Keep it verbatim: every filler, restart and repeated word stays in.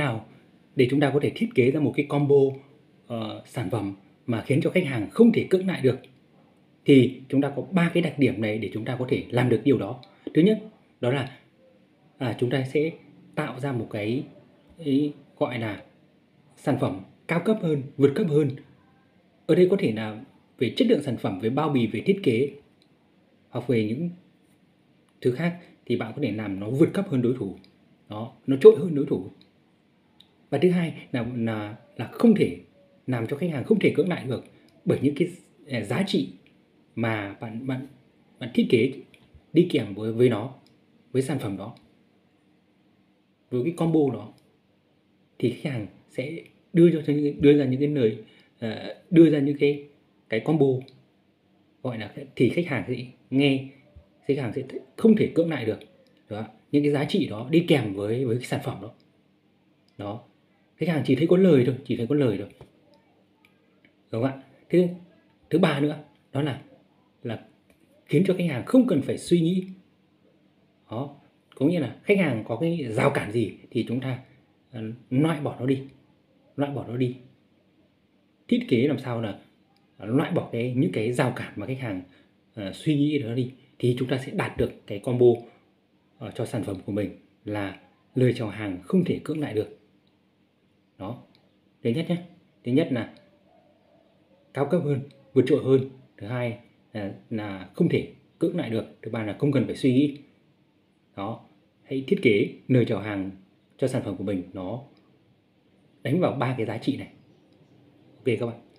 nào để chúng ta có thể thiết kế ra một cái combo uh, sản phẩm mà khiến cho khách hàng không thể cưỡng lại được. Thì chúng ta có ba cái đặc điểm này để chúng ta có thể làm được điều đó. Thứ nhất, đó là à, chúng ta sẽ tạo ra một cái ý, gọi là sản phẩm cao cấp hơn, vượt cấp hơn. Ở đây có thể là về chất lượng sản phẩm, về bao bì, về thiết kế, hoặc về những thứ khác, thì bạn có thể làm nó vượt cấp hơn đối thủ, đó, nó trội hơn đối thủ. Và thứ hai là là là không thể làm cho khách hàng không thể cưỡng lại được bởi những cái giá trị mà bạn bạn bạn thiết kế đi kèm với với nó, với sản phẩm đó, với cái combo đó, thì khách hàng sẽ đưa cho đưa ra những cái lời uh, đưa ra những cái cái combo gọi là, thì khách hàng sẽ nghe, khách hàng sẽ không thể cưỡng lại được đó, những cái giá trị đó đi kèm với với cái sản phẩm đó. Đó, khách hàng chỉ thấy có lời thôi, chỉ thấy có lời thôi, đúng không ạ? Thứ thứ ba nữa đó là là khiến cho khách hàng không cần phải suy nghĩ. Đó, có nghĩa là khách hàng có cái rào cản gì thì chúng ta uh, loại bỏ nó đi, loại bỏ nó đi. Thiết kế làm sao là loại bỏ cái những cái rào cản mà khách hàng uh, suy nghĩ đó đi, thì chúng ta sẽ đạt được cái combo uh, cho sản phẩm của mình là lời chào hàng không thể cưỡng lại được. Đó, thứ nhất nhé. Thứ nhất là cao cấp hơn, vượt trội hơn. Thứ hai là, là không thể cưỡng lại được. Thứ ba là không cần phải suy nghĩ. Đó, hãy thiết kế lời chào hàng cho sản phẩm của mình nó đánh vào ba cái giá trị này. Ok các bạn.